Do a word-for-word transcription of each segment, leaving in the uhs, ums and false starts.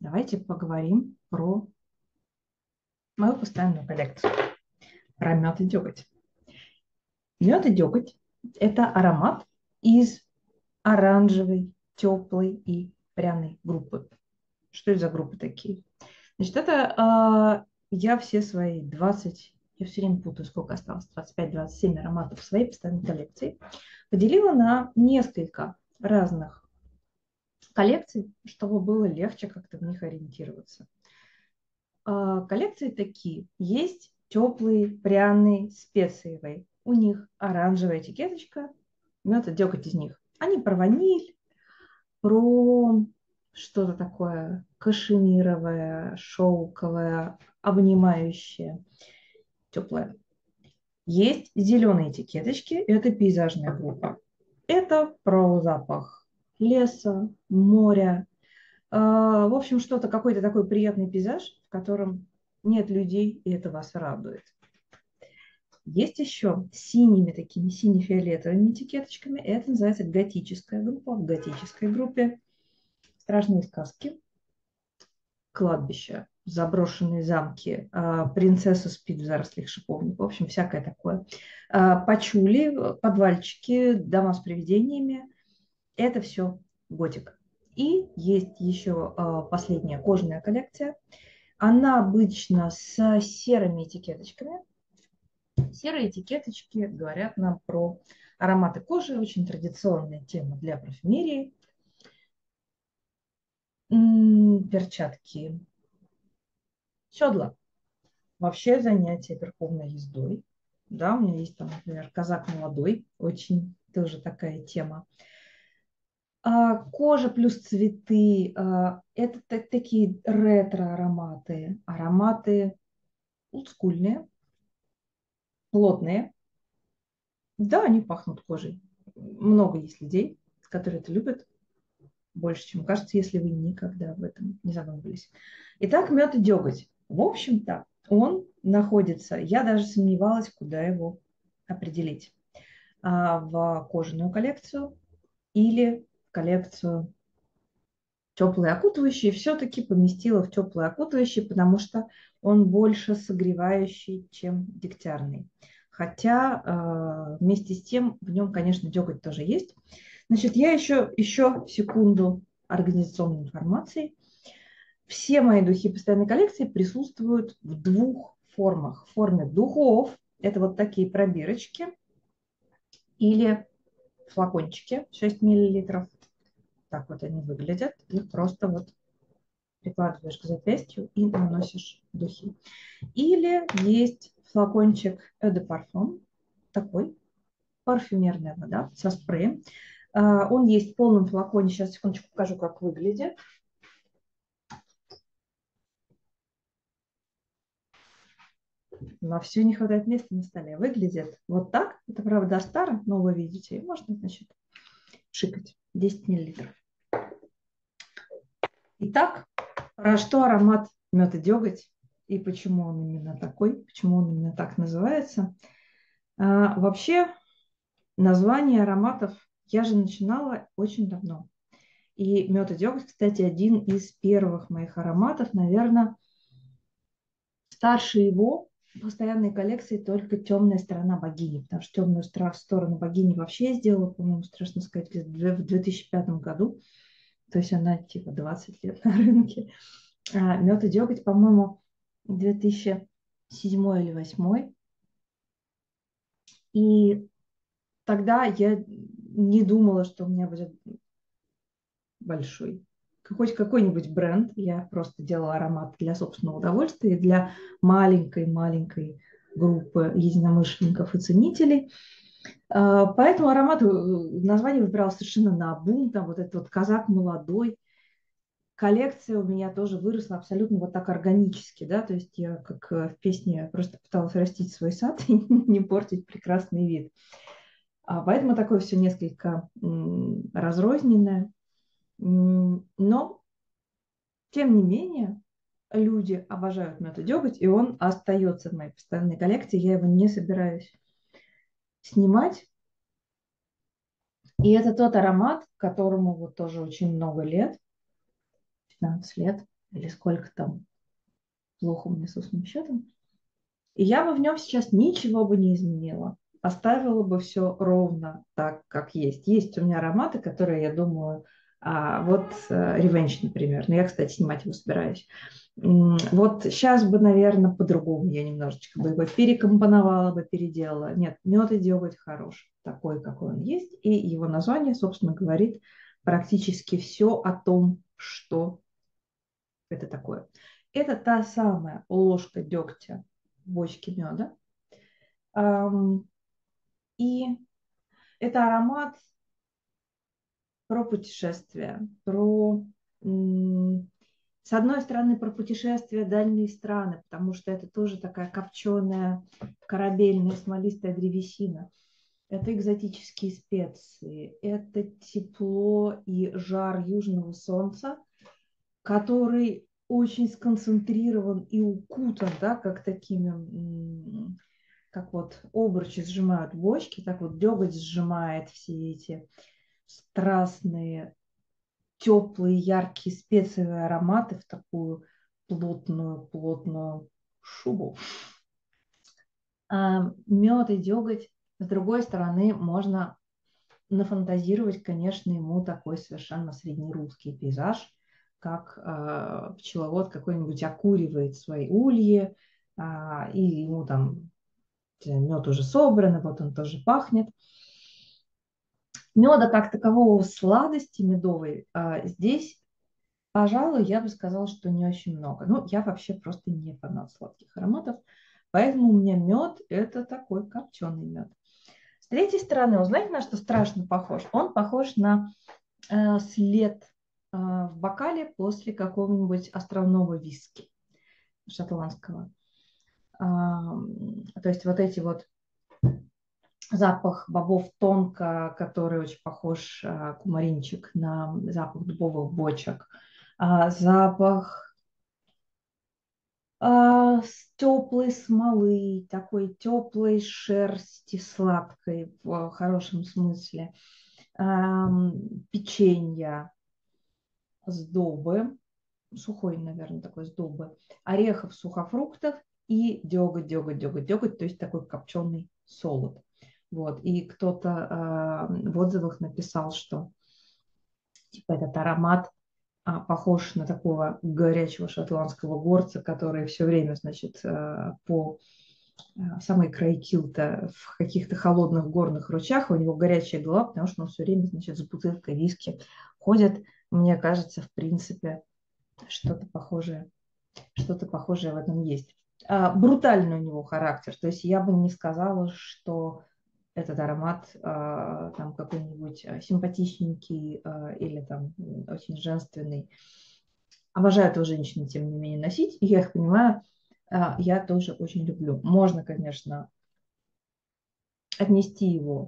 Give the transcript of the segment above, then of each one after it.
давайте поговорим про мою постоянную коллекцию, про мед и деготь. Мед и деготь – это аромат из оранжевой, теплой и пряной группы. Что это за группы такие? Значит, это а, я все свои двадцать, я все время путаю, сколько осталось, двадцать пять двадцать семь ароматов своей постоянной коллекции, поделила на несколько разных коллекций, чтобы было легче как-то в них ориентироваться. А, коллекции такие. Есть теплые, пряные, специевые. У них оранжевая этикеточка, мед и деготь из них. Они про ваниль, про что-то такое кашемировое, шелковое, обнимающее, теплое. Есть зеленые этикеточки, это пейзажная группа. Это про запах леса, моря. А, В общем, что-то, какой-то такой приятный пейзаж, в котором нет людей, и это вас радует. Есть еще с синими такими, сине-фиолетовыми этикеточками. Это называется готическая группа. В готической группе страшные сказки, кладбища, заброшенные замки, а, принцесса спит в зарослях шиповника, в общем, всякое такое. А, Пачули, подвальчики, дома с привидениями. Это все готика. И есть еще а, последняя кожаная коллекция. Она обычно с серыми этикеточками. Серые этикеточки говорят нам про ароматы кожи, очень традиционная тема для парфюмерии. М, Перчатки, седла. Вообще занятие верховной ездой. Да, у меня есть там, например, казак молодой, очень тоже такая тема. А, кожа плюс цветы. а, это так- такие ретро-ароматы. Ароматы олдскульные, плотные. Да, они пахнут кожей. Много есть людей, которые это любят больше, чем кажется, если вы никогда об этом не задумывались. Итак, мед и деготь. В общем-то, он находится, я даже сомневалась, куда его определить. А, в кожаную коллекцию или в коллекцию теплые окутывающие. Все-таки поместила в теплые окутывающие, потому что он больше согревающий, чем дегтярный. Хотя э, вместе с тем в нем, конечно, деготь тоже есть. Значит, я еще, еще секунду организационной информации. Все мои духи постоянной коллекции присутствуют в двух формах. В форме духов, это вот такие пробирочки, или флакончики шесть миллилитров. Так вот они выглядят. Их просто вот прикладываешь к запястью и наносишь духи. Или есть флакончик Eau de Parfum, такой, парфюмерная вода со спреем. А, Он есть в полном флаконе. Сейчас, секундочку, покажу, как выглядит. На все не хватает места на столе. Выглядит вот так. Это, правда, старо, но вы видите. И можно, значит, шикать. десять миллилитров. Итак, про что аромат мед и деготь и почему он именно такой, почему он именно так называется. А, вообще, название ароматов я же начинала очень давно. И мед и деготь, кстати, один из первых моих ароматов, наверное, старше его в постоянной коллекции только темная сторона богини, потому что темную сторону богини вообще я сделала, по-моему, страшно сказать, в две тысячи пятом году. То есть она типа двадцать лет на рынке. А мед и деготь, по-моему, две тысячи седьмой или восьмой. И тогда я не думала, что у меня будет большой. Хоть какой-нибудь бренд. Я просто делала аромат для собственного удовольствия, для маленькой-маленькой группы единомышленников и ценителей. А, Поэтому аромат, э, название выбирала совершенно наобум. Там вот этот вот казак молодой. Коллекция у меня тоже выросла абсолютно вот так органически, да, то есть я, как э, в песне, просто пыталась растить свой сад и не портить прекрасный вид. А поэтому такое все несколько м, разрозненное. М, Но, тем не менее, люди обожают мед и деготь, и он остается в моей постоянной коллекции. Я его не собираюсь снимать. И это тот аромат, которому вот тоже очень много лет, пятнадцать лет. или сколько там, плохо у меня с устным счетом. И я бы в нем сейчас ничего бы не изменила. Оставила бы все ровно так, как есть. Есть у меня ароматы, которые, я думаю, а, вот э, Revenge, например. Но я, кстати, снимать его собираюсь. М, Вот сейчас бы, наверное, по-другому я немножечко бы его перекомпоновала бы, переделала. Нет, мед и деготь хорош, такой, какой он есть. И его название, собственно, говорит практически все о том, что это такое. Это та самая ложка дегтя в бочке меда. Ам, И это аромат про путешествия, про, м, с одной стороны, про путешествия в дальние страны, потому что это тоже такая копченая, корабельная, смолистая древесина. Это экзотические специи, это тепло и жар южного солнца, который очень сконцентрирован и укутан, да, как такими, м, как вот обручи сжимают бочки, так вот деготь сжимает все эти страстные, теплые, яркие специевые ароматы в такую плотную, плотную шубу. А мед и деготь, с другой стороны, можно нафантазировать, конечно, ему такой совершенно среднерусский пейзаж, как э, пчеловод какой-нибудь окуривает свои ульи, а, и ему там мед уже собран, и вот он тоже пахнет. Меда как такового, сладости медовой а, здесь, пожалуй, я бы сказала, что не очень много. Ну, я вообще просто не фанат сладких ароматов, поэтому у меня мед – это такой копченый мед. С третьей стороны, он, знаете, на что страшно похож? Он похож на э, след э, в бокале после какого-нибудь островного виски шотландского. А, то есть вот эти вот запах бобов тонко, который очень похож, а, кумаринчик, на запах дубовых бочек. А, запах а, с теплой смолы, такой теплой шерсти сладкой в хорошем смысле, а, печенья, сдобы, сухой, наверное, такой сдобы, орехов, сухофруктов и деготь, деготь, деготь, деготь, то есть такой копченый солод. Вот. И кто-то э, в отзывах написал, что типа этот аромат а, похож на такого горячего шотландского горца, который все время, значит, э, по э, самой край килта в каких-то холодных горных ручьях, у него горячая голова, потому что он все время, значит, с бутылкой виски ходит. Мне кажется, в принципе, что-то похожее, что-то похожее в этом есть. А, брутальный у него характер, то есть я бы не сказала, что этот аромат а, там какой-нибудь а, симпатичненький а, или там очень женственный. Обожаю этого женщины, тем не менее, носить, и я их понимаю, а, я тоже очень люблю. Можно, конечно, отнести его,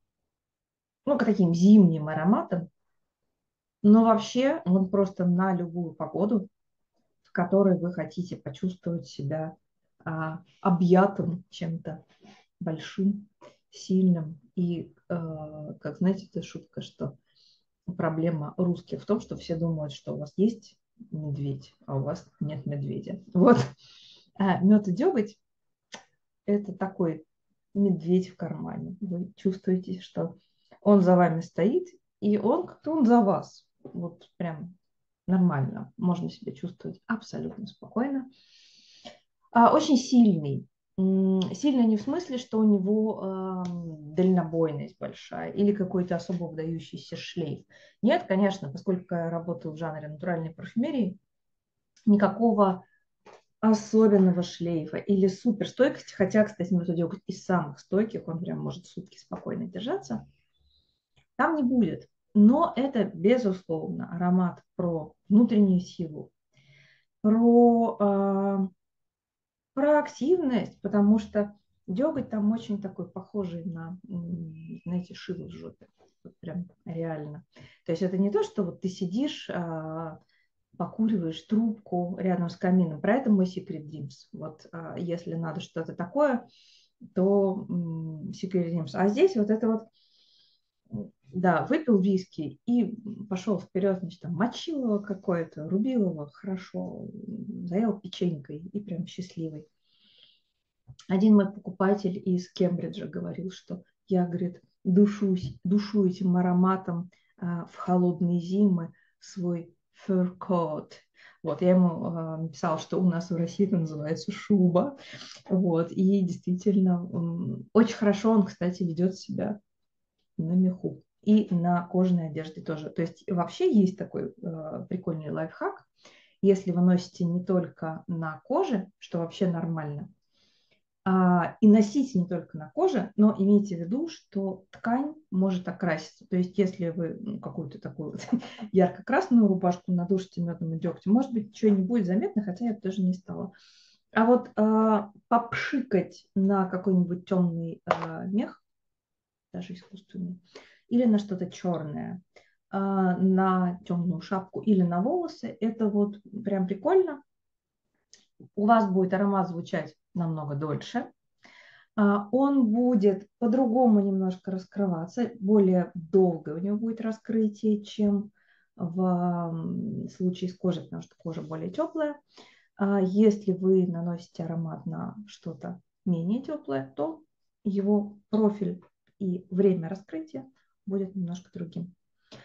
ну, к таким зимним ароматам, но вообще он просто на любую погоду, в которой вы хотите почувствовать себя а, объятым чем-то большим, сильным. И, э, как знаете, это шутка, что проблема русских в том, что все думают, что у вас есть медведь, а у вас нет медведя. Вот. А мед и деготь – это такой медведь в кармане. Вы чувствуете, что он за вами стоит, и он как-то он за вас. Вот прям нормально. Можно себя чувствовать абсолютно спокойно. А, очень сильный. Сильный не в смысле, что у него э, дальнобойность большая или какой-то особо выдающийся шлейф. Нет, конечно, поскольку я работаю в жанре натуральной парфюмерии, никакого особенного шлейфа или суперстойкости, хотя, кстати, методик из самых стойких, он прям может сутки спокойно держаться, там не будет. Но это, безусловно, аромат про внутреннюю силу, про э, про активность, потому что деготь там очень такой похожий на, знаете, шило в жопе. Вот прям реально. То есть это не то, что вот ты сидишь, а, покуриваешь трубку рядом с камином. Про это мой Secret Dreams. Вот а, если надо что-то такое, то м, Secret Dreams. А здесь вот это вот да, выпил виски и пошел вперед, значит, там, мочил его какое-то, рубил его хорошо, заел печенькой и прям счастливый. Один мой покупатель из Кембриджа говорил, что я, говорит, душусь, душу этим ароматом а, в холодные зимы свой fur coat. Вот, я ему а, написала, что у нас в России это называется шуба. Вот, и действительно, м, очень хорошо он, кстати, ведет себя на меху. И на кожаной одежде тоже. То есть вообще есть такой э, прикольный лайфхак. Если вы носите не только на коже, что вообще нормально, а, и носите не только на коже, но имейте в виду, что ткань может окраситься. То есть если вы ну, какую-то такую вот ярко-красную рубашку надушите медным и дегтем, может быть, ничего не будет заметно, хотя я бы тоже не стала. А вот а, попшикать на какой-нибудь темный а, мех, даже искусственный, или на что-то черное, а, на темную шапку или на волосы, это вот прям прикольно. У вас будет аромат звучать намного дольше. А, Он будет по-другому немножко раскрываться, более долго у него будет раскрытие, чем в м, случае с кожей, потому что кожа более теплая. А Если вы наносите аромат на что-то менее теплое, то его профиль и время раскрытия будет немножко другим.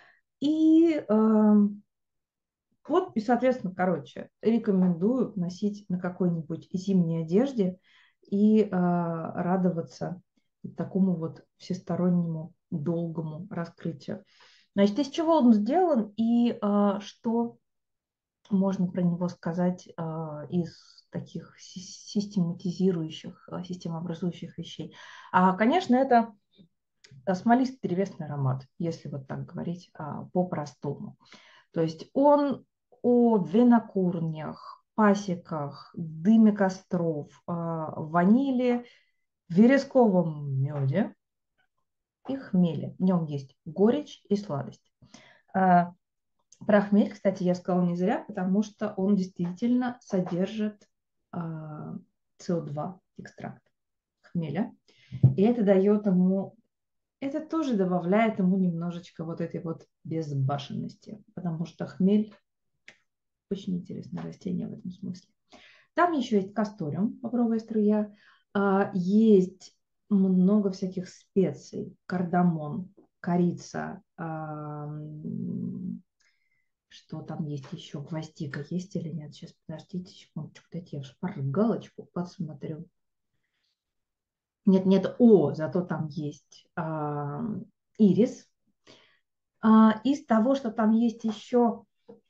И э, вот, и, соответственно, короче, рекомендую носить на какой-нибудь зимней одежде и э, радоваться такому вот всестороннему долгому раскрытию. Значит, из чего он сделан и э, что можно про него сказать э, из таких си- систематизирующих, э, системообразующих вещей? А, конечно, это смолистый древесный аромат, если вот так говорить а, по-простому. То есть он о винокурнях, пасеках, дыме костров, а, ванили, вересковом меде и хмеле. В нем есть горечь и сладость. А, Про хмель, кстати, я сказала не зря, потому что он действительно содержит а, си о два, экстракт хмеля. И это дает ему, это тоже добавляет ему немножечко вот этой вот безбашенности, потому что хмель очень интересное растение в этом смысле. Там еще есть касториум, бобровая струя, а, есть много всяких специй, кардамон, корица, а, м, что там есть еще, гвоздика есть или нет? Сейчас, подождите секундочку, дайте я в шпаргалочку посмотрю. Нет, нет, о, зато там есть а, ирис. А, из того, что там есть еще,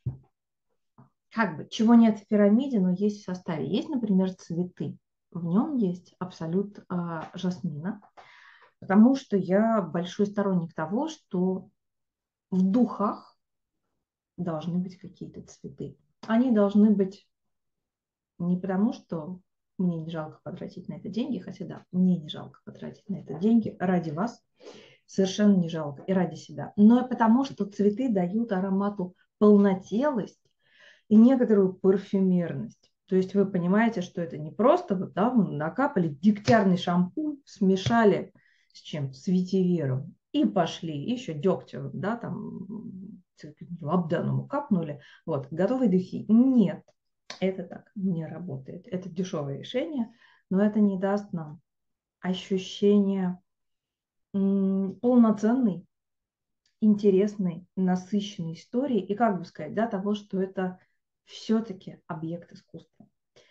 как бы, чего нет в пирамиде, но есть в составе. Есть, например, цветы. В нем есть абсолют а, жасмина, потому что я большой сторонник того, что в духах должны быть какие-то цветы. Они должны быть не потому, что мне не жалко потратить на это деньги, хотя да, мне не жалко потратить на это деньги ради вас, совершенно не жалко, и ради себя, но и потому, что цветы дают аромату полнотелость и некоторую парфюмерность. То есть вы понимаете, что это не просто вот, да, мы накапали дегтярный шампунь, смешали с чем? С ветивером и пошли, еще дегтем, да, там лабданом капнули, вот, готовые духи. Нет, это так не работает. Это дешевое решение, но это не даст нам ощущения м, полноценной, интересной, насыщенной истории и, как бы сказать, да, того, что это все-таки объект искусства.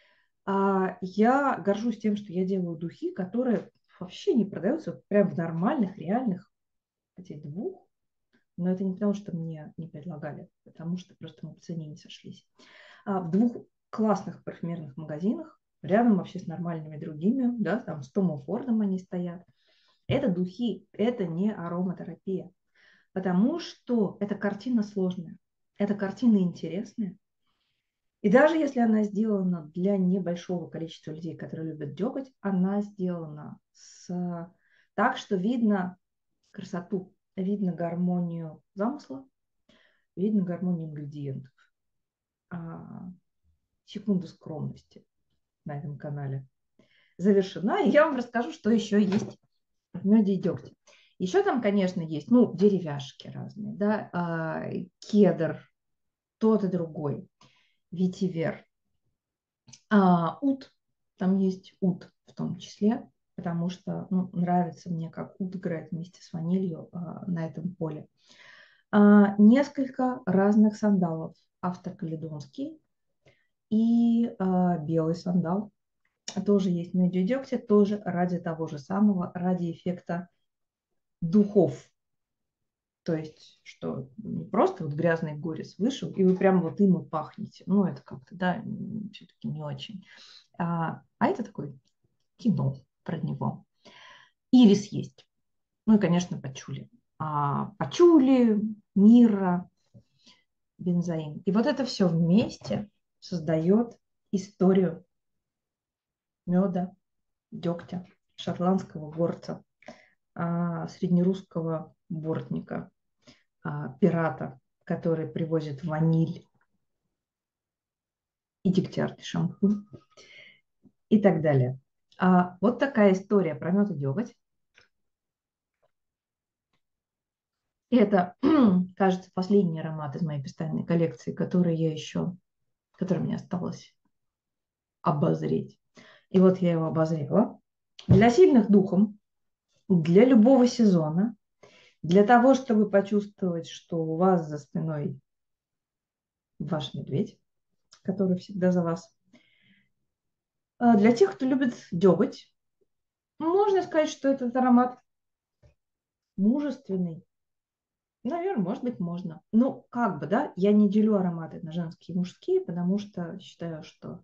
А я горжусь тем, что я делаю духи, которые вообще не продаются прям в нормальных, реальных, хотя двух, но это не потому, что мне не предлагали, потому что просто мы по цене не сошлись. А в двух классных парфюмерных магазинах, рядом вообще с нормальными другими, да, там с Томом Фордом они стоят. Это духи, это не ароматерапия, потому что эта картина сложная, эта картина интересная. И даже если она сделана для небольшого количества людей, которые любят деготь, она сделана с... так, что видно красоту, видно гармонию замысла, видно гармонию ингредиентов. А, секунду скромности на этом канале завершена. И я вам расскажу, что еще есть в меде и дегте. Еще там, конечно, есть, ну, деревяшки разные, да, а, кедр, тот и другой, ветивер. А, ут, там есть ут в том числе, потому что ну, нравится мне, как ут играет вместе с ванилью а, на этом поле. А, несколько разных сандалов. Автокаледонский и а, белый сандал. Тоже есть на медиадегте, тоже ради того же самого, ради эффекта духов. То есть, что не просто вот грязный горец вышел, и вы прям вот им и пахнете. Ну, это как-то, да, все-таки не очень. А, а это такой кино про него. Ирис есть. Ну и, конечно, пачули. А, пачули, мира, бензоин. И вот это все вместе создает историю меда, дегтя, шотландского горца, а, среднерусского бортника, а, пирата, который привозит ваниль и дегтярный шампунь и так далее. А вот такая история про мед и деготь. И это, кажется, последний аромат из моей пестельной коллекции, который я еще, который мне осталось обозреть. И вот я его обозрела. Для сильных духом, для любого сезона, для того, чтобы почувствовать, что у вас за спиной ваш медведь, который всегда за вас. А для тех, кто любит деготь, можно сказать, что этот аромат мужественный. Наверное, может быть, можно. Ну, как бы, да, я не делю ароматы на женские и мужские, потому что считаю, что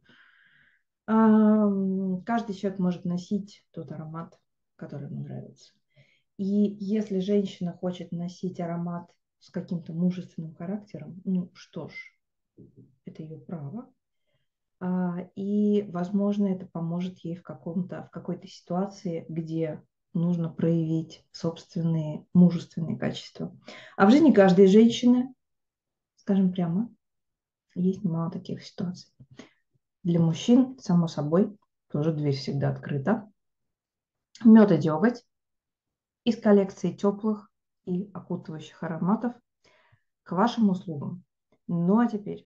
ам, каждый человек может носить тот аромат, который ему нравится. И если женщина хочет носить аромат с каким-то мужественным характером, ну что ж, это ее право. А, И, возможно, это поможет ей в каком-то, в какой-то ситуации, где нужно проявить собственные мужественные качества. А в жизни каждой женщины, скажем прямо, есть немало таких ситуаций. Для мужчин, само собой, тоже дверь всегда открыта. Мед и деготь из коллекции теплых и окутывающих ароматов к вашим услугам. Ну а теперь